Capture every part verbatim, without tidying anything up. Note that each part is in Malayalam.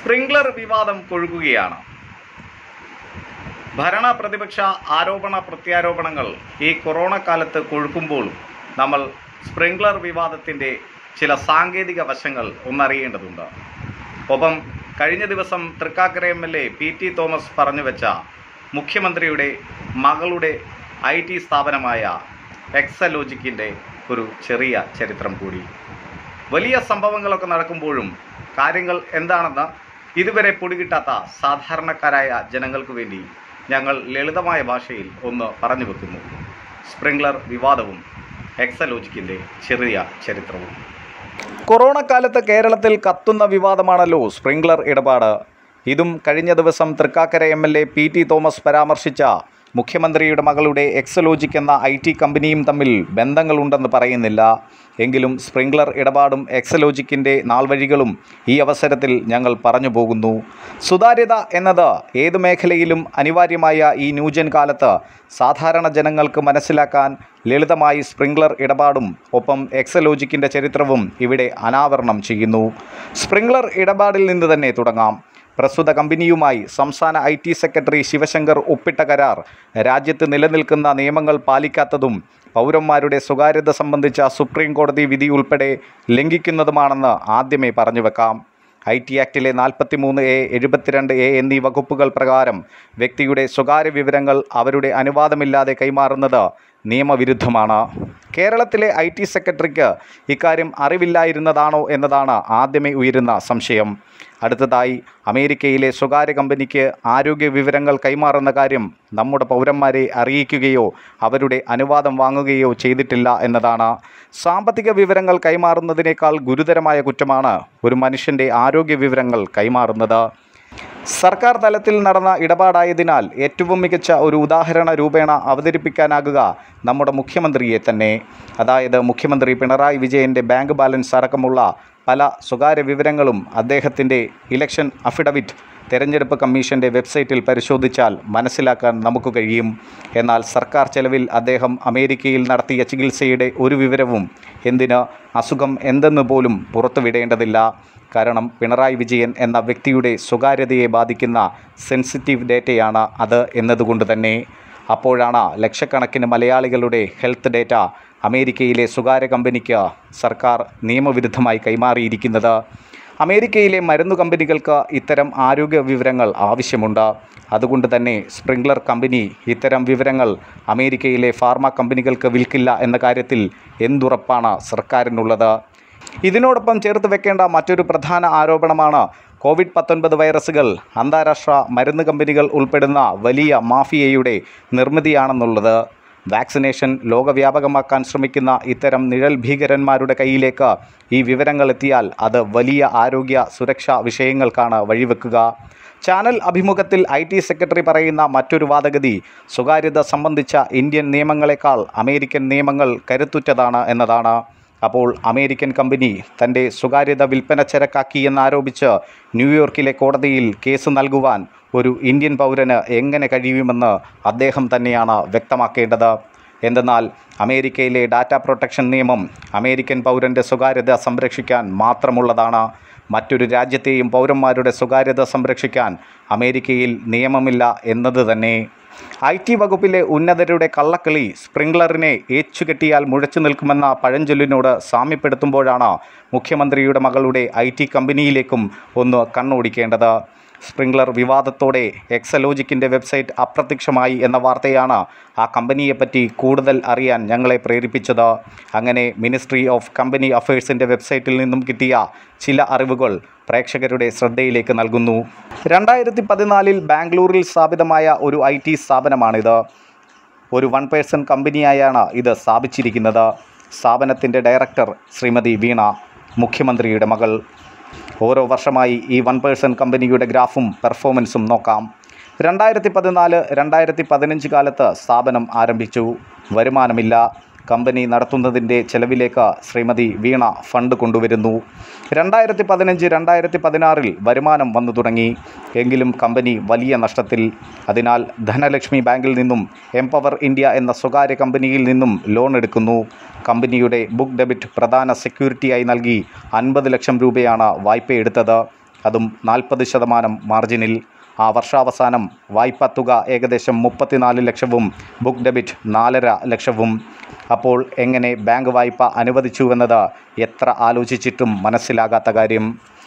സ്പ്രിംഗ്ലർ വിവാദം കൊഴുകുകയാണ്. ഭരണ പ്രതിപക്ഷ ആരോപണ പ്രത്യാരോപണങ്ങൾ ഈ കൊറോണ കാലത്ത് കൊഴുക്കുമ്പോഴും നമ്മൾ സ്പ്രിംഗ്ലർ വിവാദത്തിൻ്റെ ചില സാങ്കേതിക വശങ്ങൾ ഒന്നറിയേണ്ടതുണ്ട്. ഒപ്പം കഴിഞ്ഞ ദിവസം Thrikkakara M L A P T Thomas പറഞ്ഞു വെച്ച മുഖ്യമന്ത്രിയുടെ മകളുടെ ഐ ടി സ്ഥാപനമായ എക്സലോജിക്കിൻ്റെ ഒരു ചെറിയ ചരിത്രം കൂടി. വലിയ സംഭവങ്ങളൊക്കെ നടക്കുമ്പോഴും കാര്യങ്ങൾ എന്താണെന്ന് ഇതുവരെ പൊടികിട്ടാത്ത സാധാരണക്കാരായ ജനങ്ങൾക്ക് വേണ്ടി ഞങ്ങൾ ലളിതമായ ഭാഷയിൽ ഒന്ന് പറഞ്ഞു വെക്കുന്നു. സ്പ്രിംഗ്ലർ വിവാദവും എക്സലോജിക്കിൻ്റെ ചെറിയ ചരിത്രവും. കൊറോണ കാലത്ത് കേരളത്തിൽ കത്തുന്ന വിവാദമാണല്ലോ സ്പ്രിംഗ്ലർ ഇടപാട്. ഇതും കഴിഞ്ഞ ദിവസം Thrikkakara M L A P T Thomas പരാമർശിച്ച മുഖ്യമന്ത്രിയുടെ മകളുടെ എക്സലോജിക് എന്ന ഐ ടി കമ്പനിയും തമ്മിൽ ബന്ധങ്ങളുണ്ടെന്ന് പറയുന്നില്ല. എങ്കിലും സ്പ്രിംഗ്ലർ ഇടപാടും എക്സലോജിക്കിൻ്റെ നാൾവഴികളും ഈ അവസരത്തിൽ ഞങ്ങൾ പറഞ്ഞു പോകുന്നു. സുതാര്യത എന്നത് ഏതു മേഖലയിലും അനിവാര്യമായ ഈ ന്യൂജൻ കാലത്ത് സാധാരണ ജനങ്ങൾക്ക് മനസ്സിലാക്കാൻ ലളിതമായി സ്പ്രിംഗ്ലർ ഇടപാടും ഒപ്പം എക്സലോജിക്കിൻ്റെ ചരിത്രവും ഇവിടെ അനാവരണം ചെയ്യുന്നു. സ്പ്രിംഗ്ലർ ഇടപാടിൽ നിന്ന് തന്നെ തുടങ്ങാം. പ്രസ്തുത കമ്പനിയുമായി സംസ്ഥാന ഐ ടി സെക്രട്ടറി ശിവശങ്കർ ഒപ്പിട്ട കരാർ രാജ്യത്ത് നിലനിൽക്കുന്ന നിയമങ്ങൾ പാലിക്കാത്തതും പൗരന്മാരുടെ സ്വകാര്യത സംബന്ധിച്ച സുപ്രീം കോടതി വിധി ഉൾപ്പെടെ ലംഘിക്കുന്നതുമാണെന്ന് ആദ്യമേ പറഞ്ഞു വെക്കാം. ഐ ടി ആക്ടിലെ നാൽപ്പത്തി മൂന്ന് എ എഴുപത്തിരണ്ട് എ എന്നീ വകുപ്പുകൾ പ്രകാരം വ്യക്തിയുടെ സ്വകാര്യ വിവരങ്ങൾ അവരുടെ അനുവാദമില്ലാതെ കൈമാറുന്നത് നിയമവിരുദ്ധമാണ്. കേരളത്തിലെ ഐ ടി സെക്രട്ടറിക്ക് ഇക്കാര്യം അറിവില്ലായിരുന്നതാണോ എന്നതാണ് ആദ്യമേ ഉയരുന്ന സംശയം. അടുത്തതായി അമേരിക്കയിലെ സ്വകാര്യ കമ്പനിക്ക് ആരോഗ്യ വിവരങ്ങൾ കൈമാറുന്ന കാര്യം നമ്മുടെ പൗരന്മാരെ അറിയിക്കുകയോ അവരുടെ അനുവാദം വാങ്ങുകയോ ചെയ്തിട്ടില്ല എന്നതാണ്. സാമ്പത്തിക വിവരങ്ങൾ കൈമാറുന്നതിനേക്കാൾ ഗുരുതരമായ കുറ്റമാണ് ഒരു മനുഷ്യൻ്റെ ആരോഗ്യ വിവരങ്ങൾ കൈമാറുന്നത്. സർക്കാർ തലത്തിൽ നടന്ന ഇടപാടായതിനാൽ ഏറ്റവും മികച്ച ഒരു ഉദാഹരണ രൂപേണ അവതരിപ്പിക്കാനാകുക നമ്മുടെ മുഖ്യമന്ത്രിയെ തന്നെ. അതായത് മുഖ്യമന്ത്രി പിണറായി വിജയൻ്റെ ബാങ്ക് ബാലൻസ് അടക്കമുള്ള പല സ്വകാര്യ വിവരങ്ങളും അദ്ദേഹത്തിൻ്റെ ഇലക്ഷൻ അഫിഡവിറ്റ് തെരഞ്ഞെടുപ്പ് കമ്മീഷൻ്റെ വെബ്സൈറ്റിൽ പരിശോധിച്ചാൽ മനസ്സിലാക്കാൻ നമുക്ക് കഴിയും. എന്നാൽ സർക്കാർ ചെലവിൽ അദ്ദേഹം അമേരിക്കയിൽ നടത്തിയ ചികിത്സയുടെ ഒരു വിവരവും എന്തിന് അസുഖം എന്തെന്ന് പോലും പുറത്തുവിടേണ്ടതില്ല. കാരണം പിണറായി വിജയൻ എന്ന വ്യക്തിയുടെ സ്വകാര്യതയെ ബാധിക്കുന്ന സെൻസിറ്റീവ് ഡേറ്റയാണ് അത് എന്നതുകൊണ്ട് തന്നെ. അപ്പോഴാണ് ലക്ഷക്കണക്കിന് മലയാളികളുടെ ഹെൽത്ത് ഡേറ്റ അമേരിക്കയിലെ സ്വകാര്യ കമ്പനിക്ക് സർക്കാർ നിയമവിരുദ്ധമായി കൈമാറിയിരിക്കുന്നത്. അമേരിക്കയിലെ മരുന്നു കമ്പനികൾക്ക് ഇത്തരം ആരോഗ്യ വിവരങ്ങൾ ആവശ്യമുണ്ട്. അതുകൊണ്ട് തന്നെ സ്പ്രിംഗ്ലർ കമ്പനി ഇത്തരം വിവരങ്ങൾ അമേരിക്കയിലെ ഫാർമ കമ്പനികൾക്ക് വിൽക്കില്ല എന്ന കാര്യത്തിൽ എന്തുറപ്പാണ് സർക്കാരിനുള്ളത്? ഇതിനോടൊപ്പം ചേർത്ത് വെക്കേണ്ട മറ്റൊരു പ്രധാന ആരോപണമാണ് കോവിഡ് പത്തൊൻപത് വൈറസുകൾ അന്താരാഷ്ട്ര മരുന്ന് കമ്പനികൾ ഉൾപ്പെടുന്ന വലിയ മാഫിയയുടെ നിർമ്മിതിയാണെന്നുള്ളത്. വാക്സിനേഷൻ ലോകവ്യാപകമാക്കാൻ ശ്രമിക്കുന്ന ഇത്തരം നിഴൽ ഭീകരന്മാരുടെ കയ്യിലേക്ക് ഈ വിവരങ്ങൾ എത്തിയാൽ അത് വലിയ ആരോഗ്യ സുരക്ഷാ വിഷയങ്ങൾക്കാണ് വഴിവെക്കുക. ചാനൽ അഭിമുഖത്തിൽ ഐ ടി സെക്രട്ടറി പറയുന്ന മറ്റൊരു വാദഗതി സ്വകാര്യത സംബന്ധിച്ച ഇന്ത്യൻ നിയമങ്ങളെക്കാൾ അമേരിക്കൻ നിയമങ്ങൾ കരുത്തുറ്റതാണ് എന്നതാണ്. അപ്പോൾ അമേരിക്കൻ കമ്പനി തൻ്റെ സ്വകാര്യത വിൽപ്പന ചരക്കാക്കി എന്നാരോപിച്ച് ന്യൂയോർക്കിലെ കോടതിയിൽ കേസ് നൽകുവാൻ ഒരു ഇന്ത്യൻ പൗരന് എങ്ങനെ കഴിയുമെന്ന് അദ്ദേഹം തന്നെയാണ് വ്യക്തമാക്കേണ്ടത്. എന്തെന്നാൽ അമേരിക്കയിലെ ഡാറ്റ പ്രൊട്ടക്ഷൻ നിയമം അമേരിക്കൻ പൗരൻ്റെ സ്വകാര്യത സംരക്ഷിക്കാൻ മാത്രമുള്ളതാണ്. മറ്റൊരു രാജ്യത്തെയും പൗരന്മാരുടെ സ്വകാര്യത സംരക്ഷിക്കാൻ അമേരിക്കയിൽ നിയമമില്ല എന്നത് തന്നെ. ഐ ടി വകുപ്പിലെ ഉന്നതരുടെ കള്ളക്കളി സ്പ്രിംഗ്ലറിനെ ഏച്ചുകെട്ടിയാൽ മുഴച്ചു നിൽക്കുമെന്ന പഴഞ്ചൊല്ലിനോട് സാമ്യപ്പെടുത്തുമ്പോഴാണ് മുഖ്യമന്ത്രിയുടെ മകളുടെ ഐ ടി കമ്പനിയിലേക്കും ഒന്ന് കണ്ണോടിക്കേണ്ടത്. സ്പ്രിംഗ്ലർ വിവാദത്തോടെ എക്സലോജിക്കിൻ്റെ വെബ്സൈറ്റ് അപ്രത്യക്ഷമായി എന്ന വാർത്തയാണ് ആ കമ്പനിയെപ്പറ്റി കൂടുതൽ അറിയാൻ ഞങ്ങളെ പ്രേരിപ്പിച്ചത്. അങ്ങനെ മിനിസ്ട്രി ഓഫ് കമ്പനി അഫയേഴ്സിൻ്റെ വെബ്സൈറ്റിൽ നിന്നും കിട്ടിയ ചില അറിവുകൾ പ്രേക്ഷകരുടെ ശ്രദ്ധയിലേക്ക് നൽകുന്നു. രണ്ടായിരത്തി പതിനാലിൽ ബാംഗ്ലൂരിൽ സ്ഥാപിതമായ ഒരു ഐ ടി സ്ഥാപനമാണിത്. ഒരു വൺ പേഴ്സൺ കമ്പനിയായാണ് ഇത് സ്ഥാപിച്ചിരിക്കുന്നത്. സ്ഥാപനത്തിൻ്റെ ഡയറക്ടർ ശ്രീമതി വീണ, മുഖ്യമന്ത്രിയുടെ മകൾ. ഓരോ വർഷമായി ഈ വൺ പേഴ്സൺ കമ്പനിയുടെ ഗ്രാഫും പെർഫോമൻസും നോക്കാം. രണ്ടായിരത്തി പതിനാല് രണ്ടായിരത്തി പതിനഞ്ച് കാലത്ത് സ്ഥാപനം ആരംഭിച്ചു. വരുമാനമില്ല. കമ്പനി നടത്തുന്നതിൻ്റെ ചെലവിലേക്ക് ശ്രീമതി വീണ ഫണ്ട് കൊണ്ടുവരുന്നു. രണ്ടായിരത്തി പതിനഞ്ച് രണ്ടായിരത്തി പതിനാറിൽ വരുമാനം വന്നു തുടങ്ങി. എങ്കിലും കമ്പനി വലിയ നഷ്ടത്തിൽ. അതിനാൽ ധനലക്ഷ്മി ബാങ്കിൽ നിന്നും എംപവർ ഇന്ത്യ എന്ന സ്വകാര്യ കമ്പനിയിൽ നിന്നും ലോൺ എടുക്കുന്നു. കമ്പനിയുടെ ബുക്ക് ഡെബിറ്റ് പ്രധാന സെക്യൂരിറ്റിയായി നൽകി അൻപത് ലക്ഷം രൂപയാണ് വായ്പയെടുത്തത്. അതും നാൽപ്പത് ശതമാനം മാർജിനിൽ. ആ വർഷാവസാനം വായ്പാ തുക ഏകദേശം മുപ്പത്തിനാല് ലക്ഷവും ബുക്ക് ഡെബിറ്റ് നാലര ലക്ഷവും. അപ്പോൾ എങ്ങനെ ബാങ്ക് വായ്പ അനുവദിച്ചുവെന്നത് എത്ര ആലോചിച്ചിട്ടും മനസ്സിലാകാത്ത കാര്യം.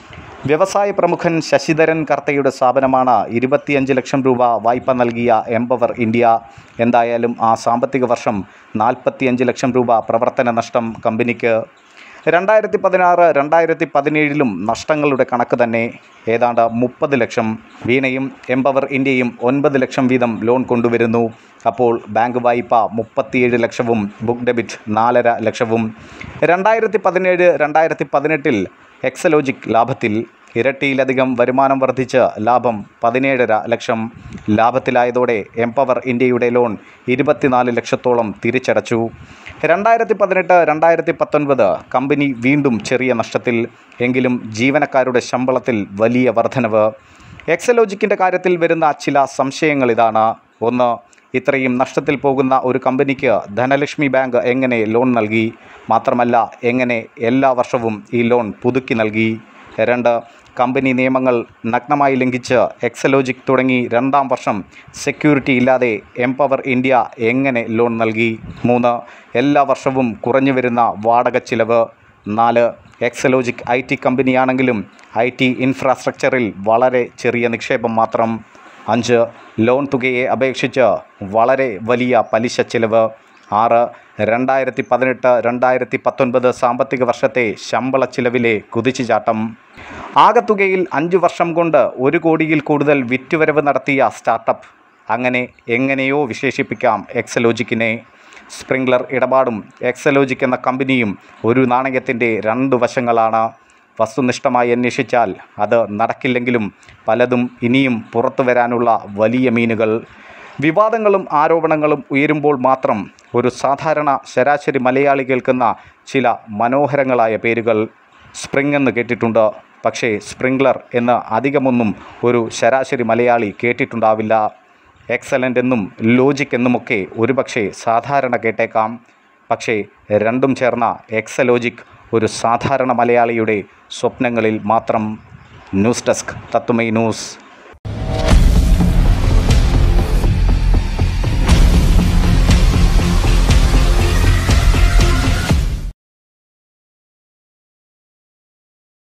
വ്യവസായ പ്രമുഖൻ ശശിധരൻ കർത്തയുടെ സ്ഥാപനമാണ് ഇരുപത്തിയഞ്ച് ലക്ഷം രൂപ വായ്പ നൽകിയ എംപവർ ഇന്ത്യ. എന്തായാലും ആ സാമ്പത്തിക വർഷം നാൽപ്പത്തിയഞ്ച് ലക്ഷം രൂപ പ്രവർത്തന നഷ്ടം കമ്പനിക്ക്. രണ്ടായിരത്തി പതിനാറ് രണ്ടായിരത്തി പതിനേഴിലും നഷ്ടങ്ങളുടെ കണക്ക് തന്നെ, ഏതാണ്ട് മുപ്പത് ലക്ഷം. വീണയും എംപവർ ഇന്ത്യയും ഒൻപത് ലക്ഷം വീതം ലോൺ കൊണ്ടുവരുന്നു. അപ്പോൾ ബാങ്ക് വായ്പ മുപ്പത്തിയേഴ് ലക്ഷവും ബുക്ക് ഡെബിറ്റ് നാലര ലക്ഷവും. രണ്ടായിരത്തി പതിനേഴ് രണ്ടായിരത്തി പതിനെട്ടിൽ എക്സലോജിക് ലാഭത്തിൽ. ഇരട്ടിയിലധികം വരുമാനം വർദ്ധിച്ച് ലാഭം പതിനേഴര ലക്ഷം. ലാഭത്തിലായതോടെ എംപവർ ഇന്ത്യയുടെ ലോൺ ഇരുപത്തിനാല് ലക്ഷത്തോളം തിരിച്ചടച്ചു. രണ്ടായിരത്തി പതിനെട്ട് രണ്ടായിരത്തി പത്തൊൻപത് കമ്പനി വീണ്ടും ചെറിയ നഷ്ടത്തിൽ. എങ്കിലും ജീവനക്കാരുടെ ശമ്പളത്തിൽ വലിയ വർധനവ്. എക്സലോജിക്കിൻ്റെ കാര്യത്തിൽ വരുന്ന ചില സംശയങ്ങൾ ഇതാണ്. ഒന്ന്, ഇത്രയും നഷ്ടത്തിൽ പോകുന്ന ഒരു കമ്പനിക്ക് ധനലക്ഷ്മി ബാങ്ക് എങ്ങനെ ലോൺ നൽകി? മാത്രമല്ല, എങ്ങനെ എല്ലാ വർഷവും ഈ ലോൺ പുതുക്കി നൽകി? രണ്ട്, കമ്പനി നിയമങ്ങൾ നഗ്നമായി ലംഘിച്ച് എക്സലോജിക് തുടങ്ങി രണ്ടാം വർഷം സെക്യൂരിറ്റി ഇല്ലാതെ എംപവർ ഇന്ത്യ എങ്ങനെ ലോൺ നൽകി? മൂന്ന്, എല്ലാ വർഷവും കുറഞ്ഞു വരുന്ന വാടക ചിലവ്. നാല്, എക്സലോജിക് ഐ ടി കമ്പനിയാണെങ്കിലും ഐ ടി ഇൻഫ്രാസ്ട്രക്ചറിൽ വളരെ ചെറിയ നിക്ഷേപം മാത്രം. അഞ്ച്, ലോൺ തുകയെ അപേക്ഷിച്ച് വളരെ വലിയ പലിശ ചിലവ്. ആറ്, രണ്ടായിരത്തി പതിനെട്ട് രണ്ടായിരത്തി പത്തൊൻപത് സാമ്പത്തിക വർഷത്തെ ശമ്പള ചിലവിലെ കുതിച്ചുചാട്ടം. ആകത്തുകയിൽ അഞ്ചു വർഷം കൊണ്ട് ഒരു കോടിയിൽ കൂടുതൽ വിറ്റുവരവ് നടത്തിയ സ്റ്റാർട്ടപ്പ്. അങ്ങനെ എങ്ങനെയോ വിശേഷിപ്പിക്കാം എക്സലോജിക്കിനെ. സ്പ്രിംഗ്ലർ ഇടപാടും എക്സലോജിക് എന്ന കമ്പനിയും ഒരു നാണയത്തിൻ്റെ രണ്ട് വശങ്ങളാണ്. വസ്തുനിഷ്ഠമായി അന്വേഷിച്ചാൽ അത് നടക്കില്ലെങ്കിലും പലതും ഇനിയും പുറത്തു വരാനുള്ള വലിയ മീനുകൾ. വിവാദങ്ങളും ആരോപണങ്ങളും ഉയരുമ്പോൾ മാത്രം ഒരു സാധാരണ ശരാശരി മലയാളി കേൾക്കുന്ന ചില മനോഹരങ്ങളായ പേരുകൾ. സ്പ്രിംഗ് എന്ന് കേട്ടിട്ടുണ്ട്, പക്ഷേ സ്പ്രിംഗ്ലർ എന്ന് അധികമൊന്നും ഒരു ശരാശരി മലയാളി കേട്ടിട്ടുണ്ടാവില്ല. എക്സലൻ്റ് എന്നും ലോജിക് എന്നുമൊക്കെ ഒരുപക്ഷെ സാധാരണ കേട്ടേക്കാം. പക്ഷേ രണ്ടും ചേർന്ന എക്സലോജിക് ഒരു സാധാരണ മലയാളിയുടെ സ്വപ്നങ്ങളിൽ മാത്രം. News desk Thathumai news.